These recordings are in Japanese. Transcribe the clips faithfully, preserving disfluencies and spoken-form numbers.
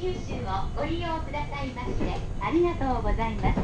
九州をご利用くださいましてありがとうございます。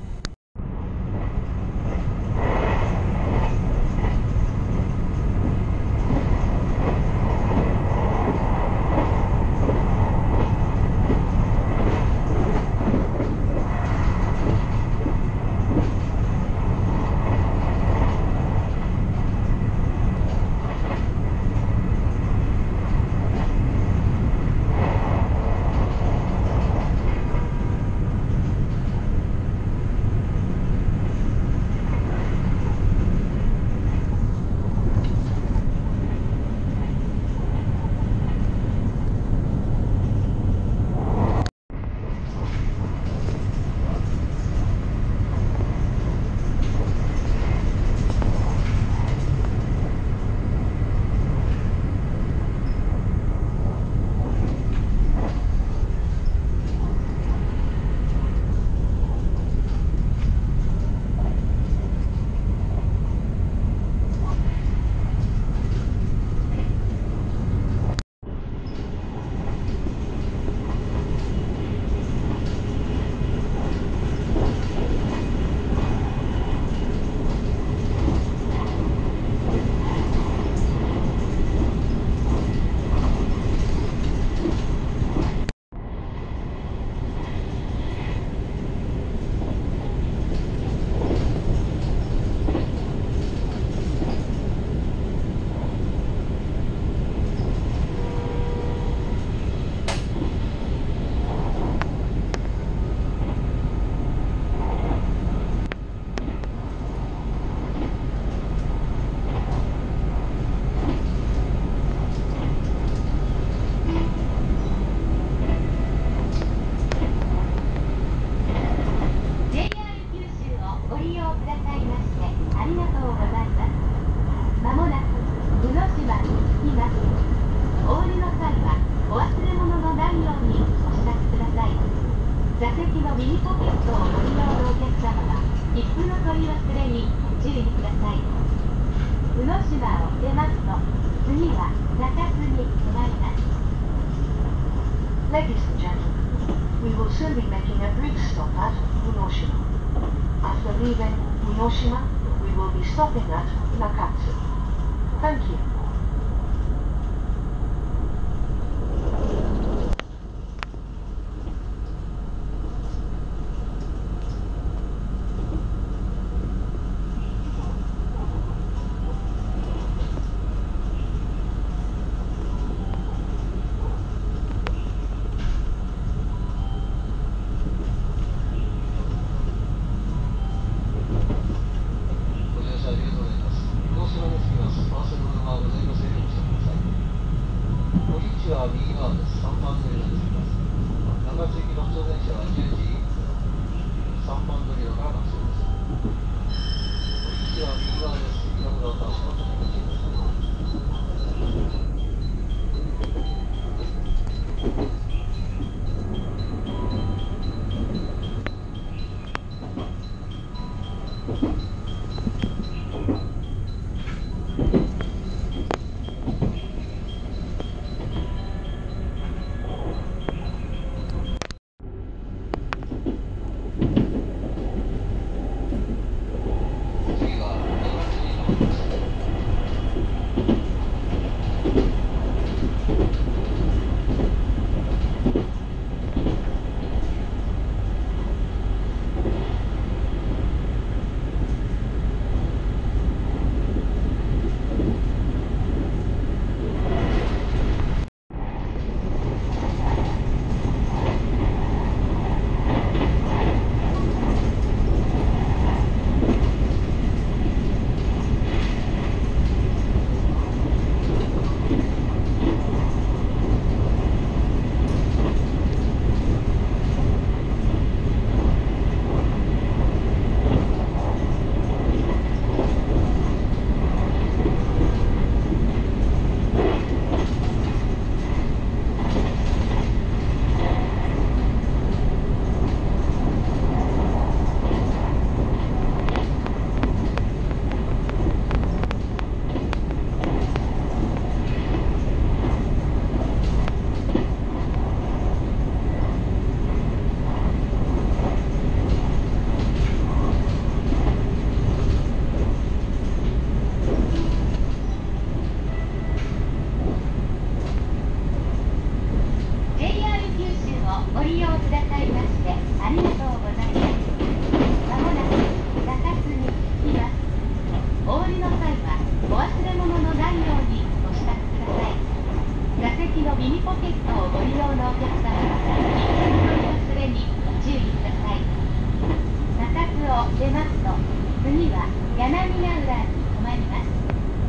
座席の右ポケットをご利用のお客様は切符の取り忘れにご注意ください。宇野島を出ますと次は中洲に停まります。 Ladies and gentlemen, we will soon be making a brief stop at Unoshima. After leaving Unoshima, we will be stopping at Nakatsu. Thank you. 「 のミニポケットをご利用のお客様は、切符の取り忘れにご注意ください。中津を出ますと、次は柳ヶ浦に止まります。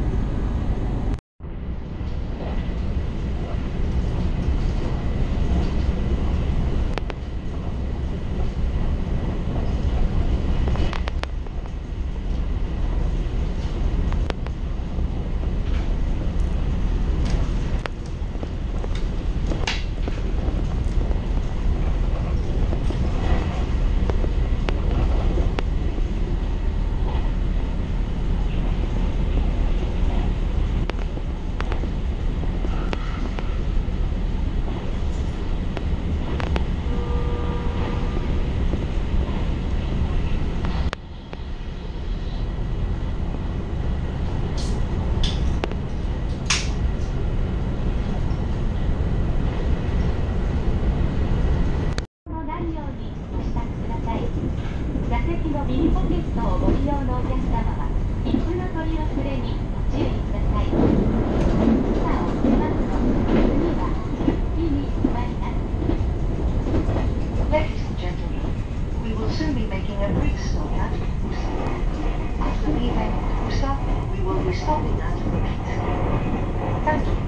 座席のミニポケットをご利用のお客様は、切符の取り忘れにご注意ください。今を出ますと、次は木に止まります。 Ladies and gentlemen, we will soon be making a brief stop at Usa. After leaving Usa, we will be stopping at Pizza. Thank you.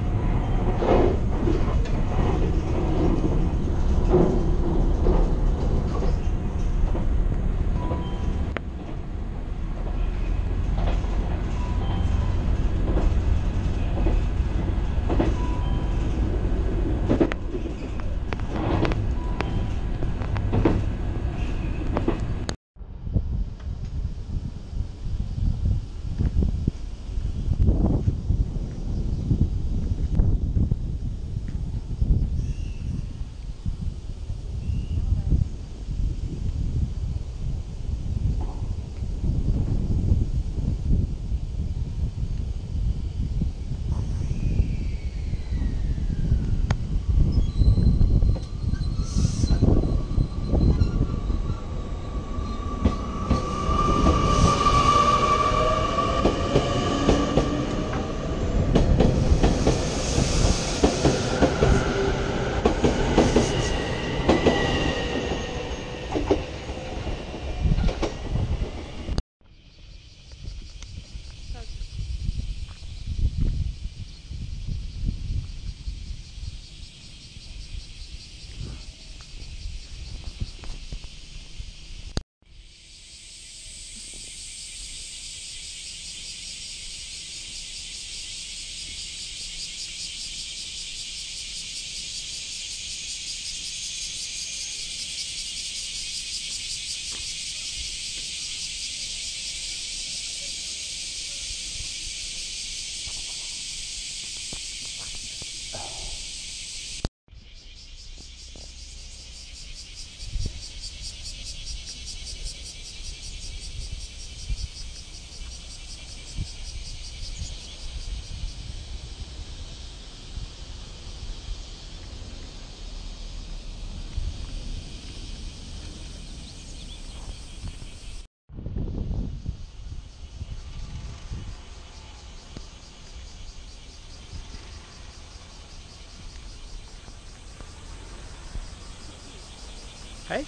はい。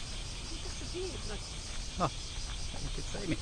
あ、手伝いね。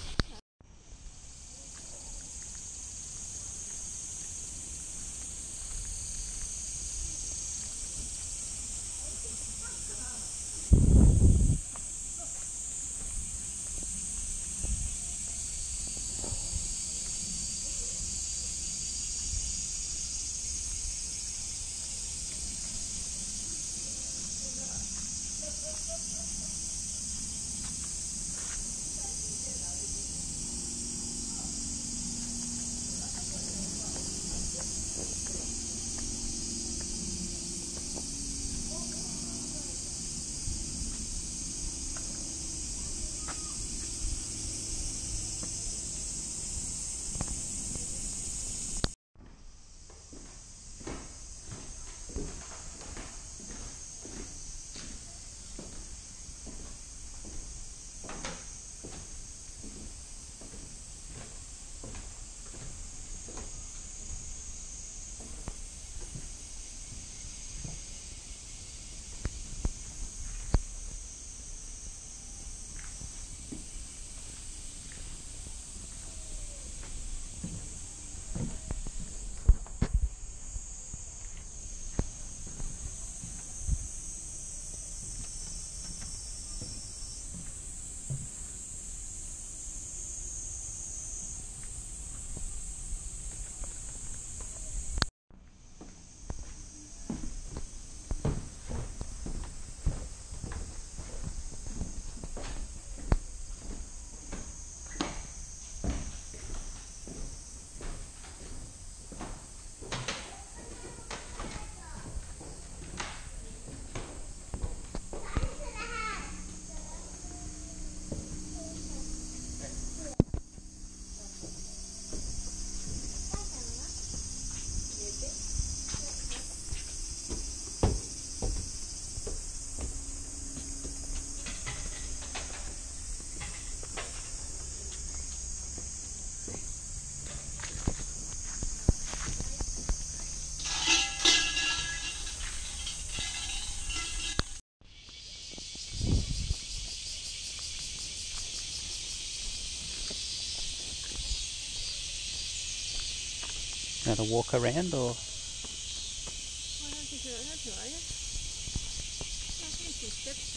Another walk around, or? I don't think you're allowed to, are you? I think it's just steps.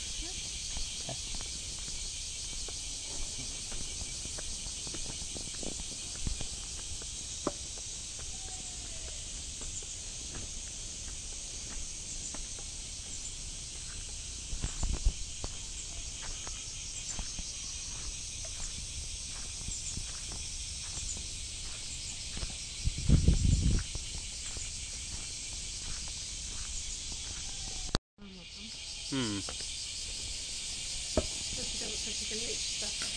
Hmm. So she doesn't, so she can reach stuff.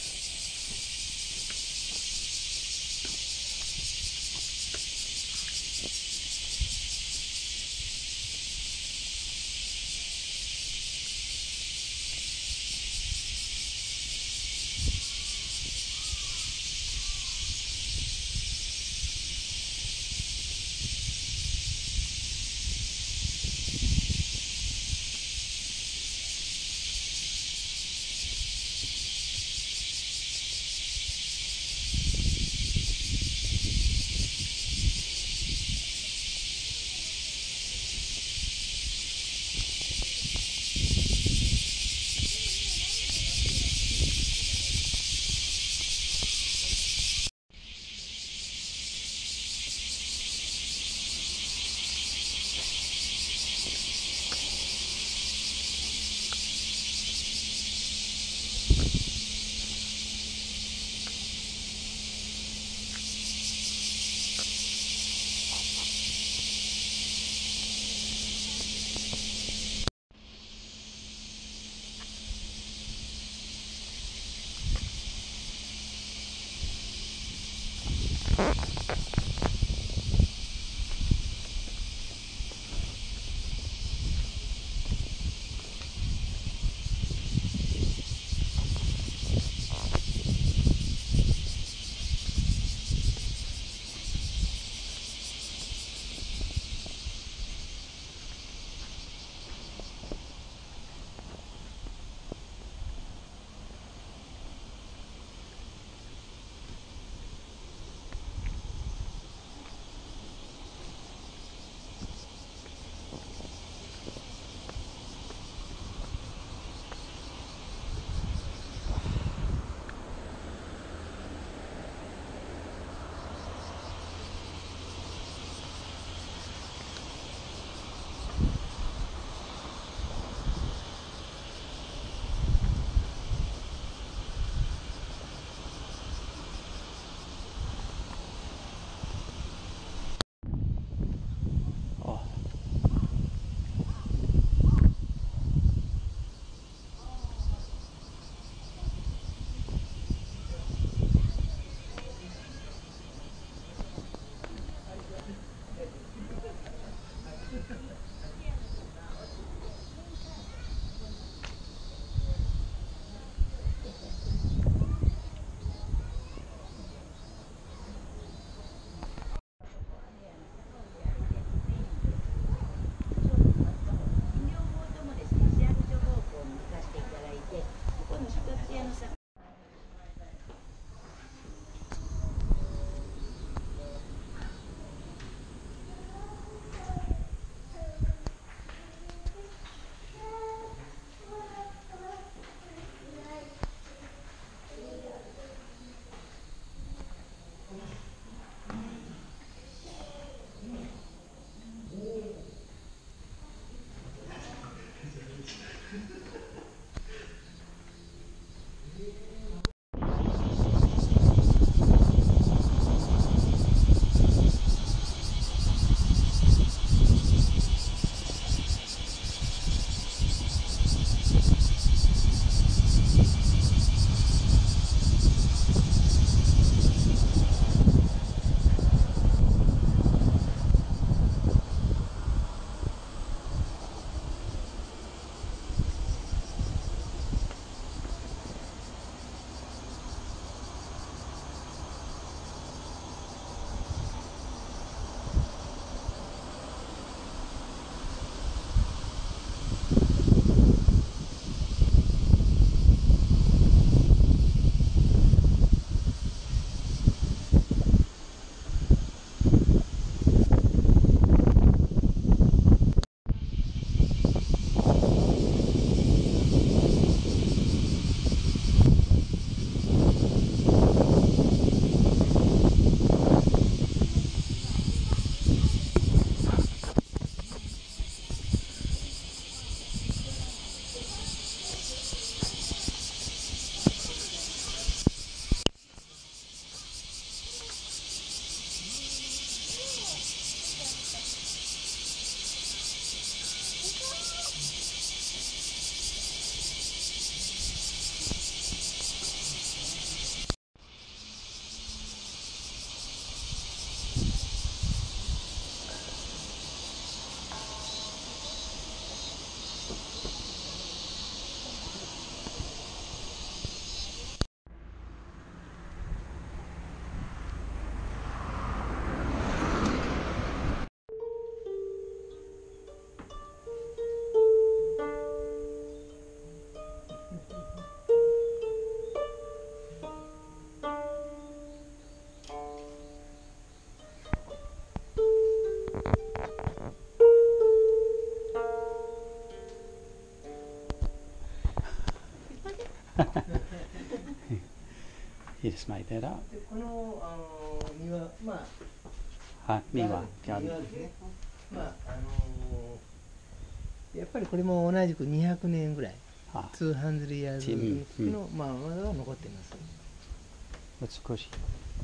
You just made that up. でこのあの庭、まあ、 あ、庭、 庭 garden. ですね。まああのやっぱりこれも同じくにひゃくねんぐらい、 あ、 にひゃく years うんうんの、まあ、まだは残っています。 美しい。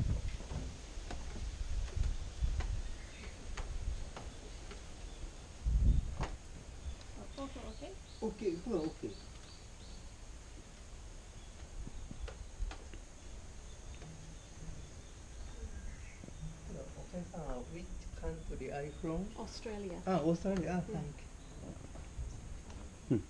あ、そうそう、OK？ OK、これは OK。お客さんは Which country are you from? Australia. あ、オーストラリア。あ、thank you。 うん。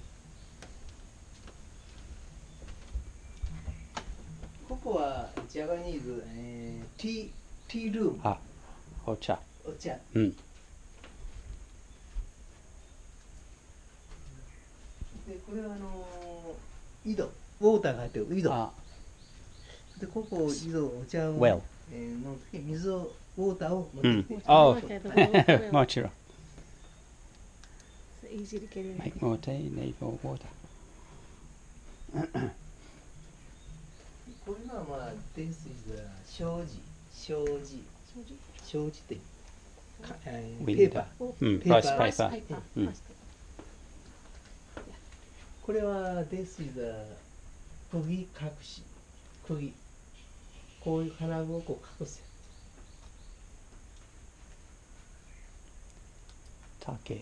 ここはジャパニーズ、えー、ティー、ティールーム、 あ、お茶。 お茶。 うん。 で、これはあのー、井戸、ウォーターが入ってる井戸。 あ、 で、ここ井戸、お茶を、 well。 えー、飲むとき水を、ウォーターを持ってきて、 うんあ Okay, the well, well. もちろん。 It's easy to get in. Make more tea, need more water. これはまあ、This is a 障子、障子、障子って、かえー、ペ Window ーパー。 うん、 ペーパー rice Rice paper. paper. うん Rice paper. これは This is a 釘隠し、釘。こういう金具をこう隠す。 竹。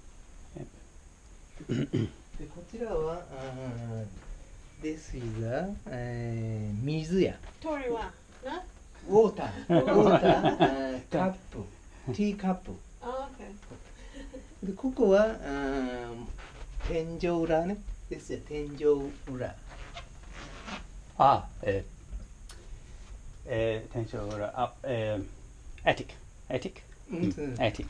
で、こちらは、あー This is a、えー、水や。 Tori wa? No? ウォーター、ウォーター、あーカップ、ティーカップ。 Oh, okay. で、ここは、あー天井裏ね。ですよ、天井裏。 あ、えー、えー、天井裏、あ、えー、attic。attic？ うんうん、attic。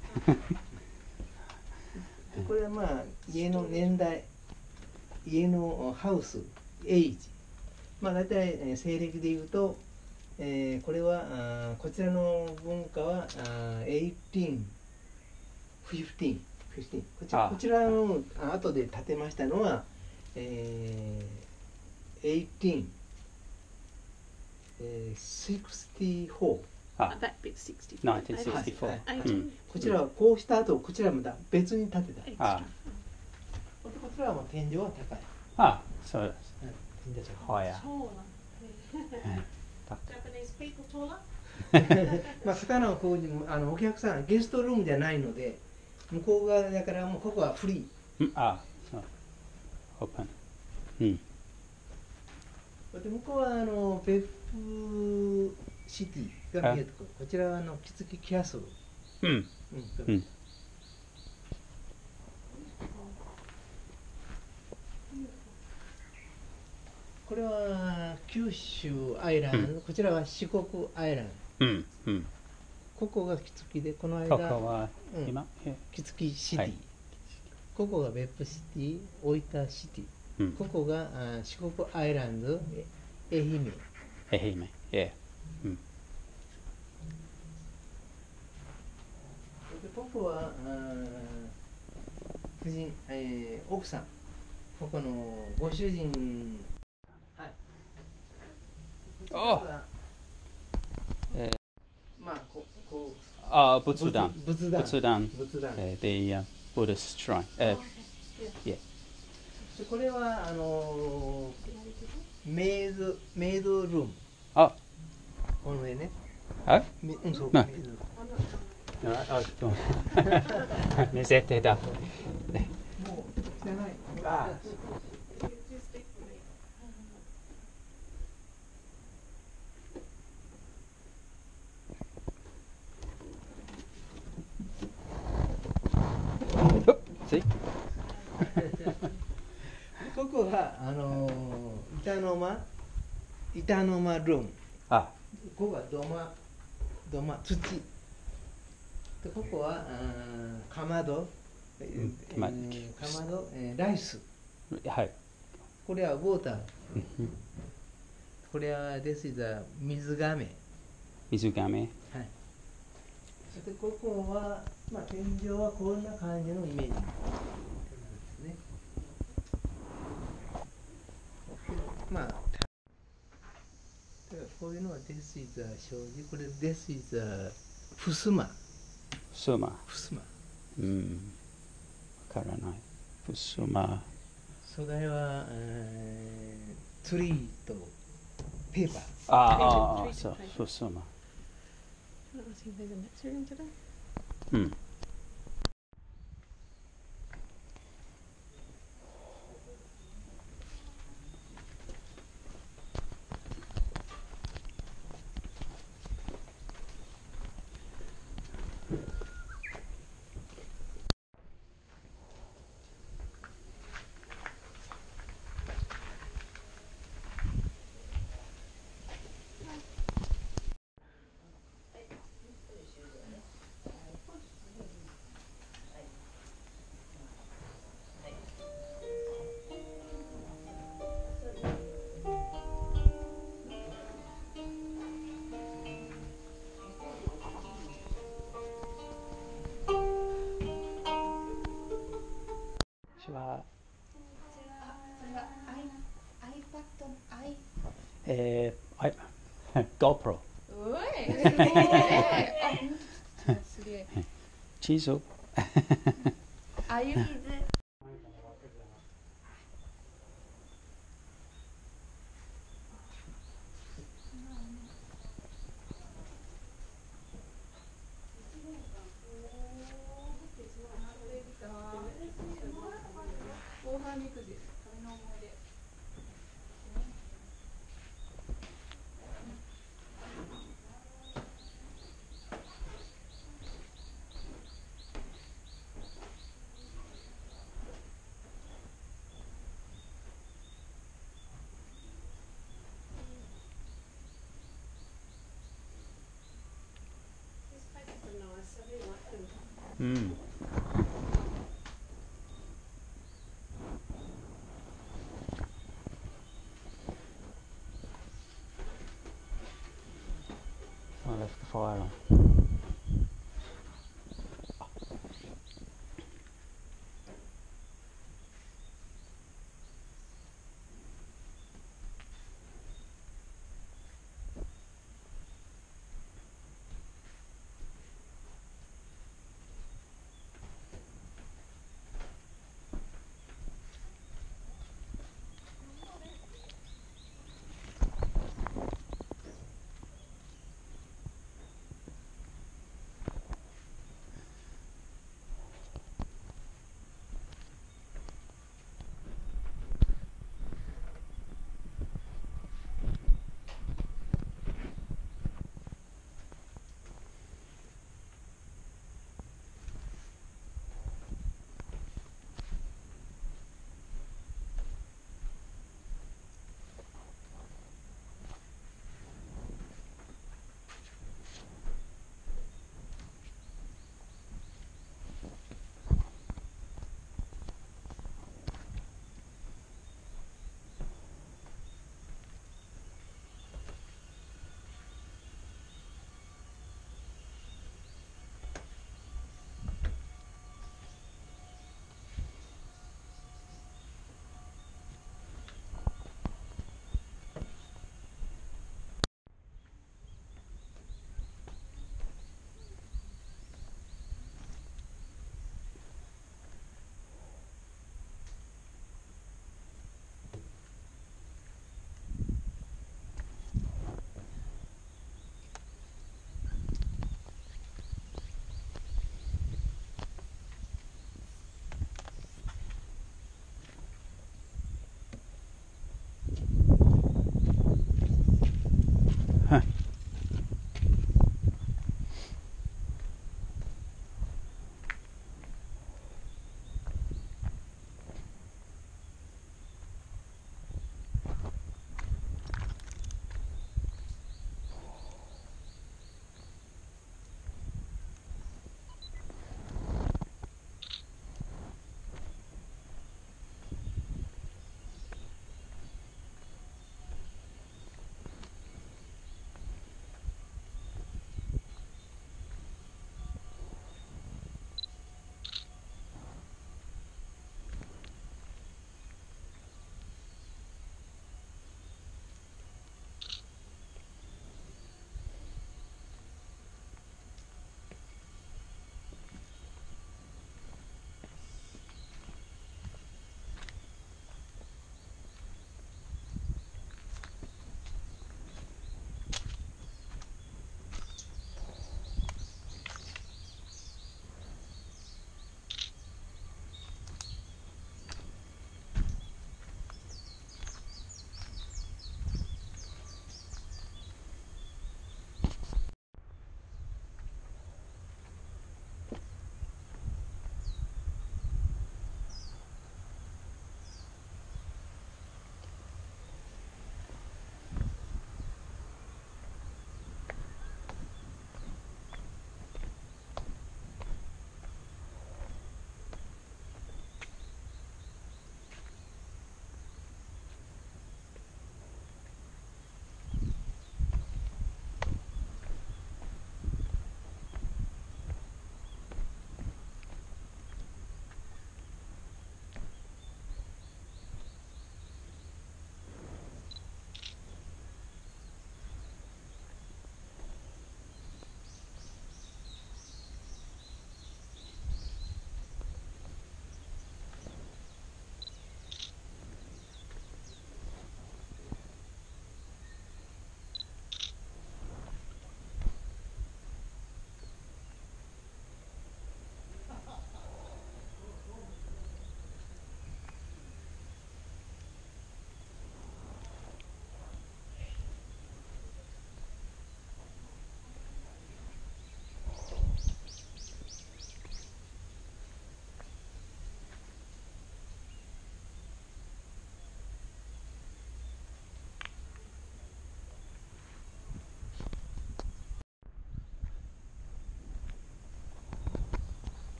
でこれはまあ、家の年代、家のハウス、エイジ。まあ、大体、えー西暦で言うと、えーこれは、あーこちらの文化は、あーじゅうはち、じゅうご、じゅうごこちらあこちらのあ後で建てましたのは、えー、じゅうはち、えー、ろくじゅうよん。 あ、 That bit's sixty-four. ナインティーンシクスティーフォー。 はいうん eighteen. こちらはこうした後、こちらまた別に建てた。で Extra. あ、 こちらはもう天井は高い。 あ、そうです。 うん天井は高い。 ほや。 Taller. Japanese people taller? まあ、刀をこうあのお客さんゲストルームじゃないので向こう側だからもうここはフリーうん、あ、そう。オープン。うん。 で向こうはあの別府シティが見えるところこちらはあの木月キャスル、 うん。 うんうん。 これは九州アイランド、 うんこちらは四国アイランドうん。うん。 ここが木月でこの間ここは、 うん今、え木月シティ、 はいここが別府シティ大分シティうん。 ここがあ四国アイランドえ愛媛愛媛。えうん。 でここはあー夫人、えー奥さんここのご主人はいおこちらはえまあここうあ、仏壇。 仏壇仏壇。 仏壇えー、the、uh, Buddhist shrine. え Oh, okay. Yeah. ー、 でこれはあのーメイドメイドルームあ、 この上ねあ、 めうんそうまあメイドルームあ、あ、どうも。見せてだ。 もう汚いあ Too big for me. See? ここがあのー板の間板の間ルームあ、 ここが土間土間土でここはあーかまど、えーうんまえーかまど、えーライスはい。 これはウォーターうんこれは This is a 水がめ水がめ。 はいそしてここは、まあ、天井はこんな感じのイメージですね This is a 障子。これ This is a ふすま。 ふすま。 ふすま。 うん。わからない。ふすま。 素材は、えー、ツリーとペーパー。 ああ、ああ、そう、ふすま。 I don't think there's a next room today. うん。はえー、GoPro すげえチーズあゆ大原みくじ旅の思い出うん。I left the fire on.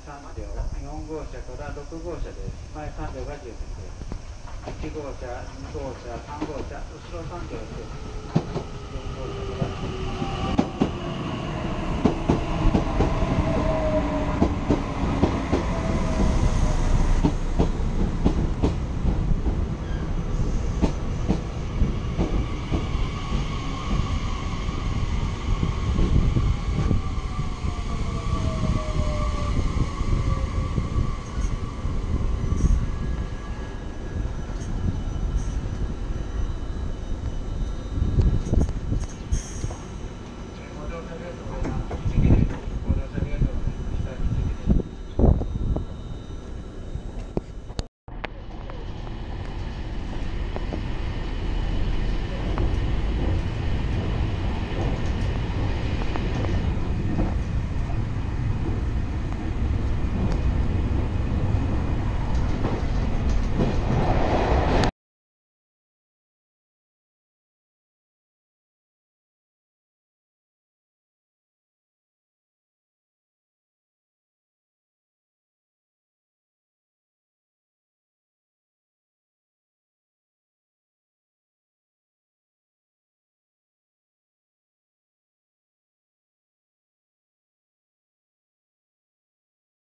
さん両、よん号車からろく号車です。前さん両が自由席です。いち号車、に号車、さん号車、後ろさん両です。よん号車から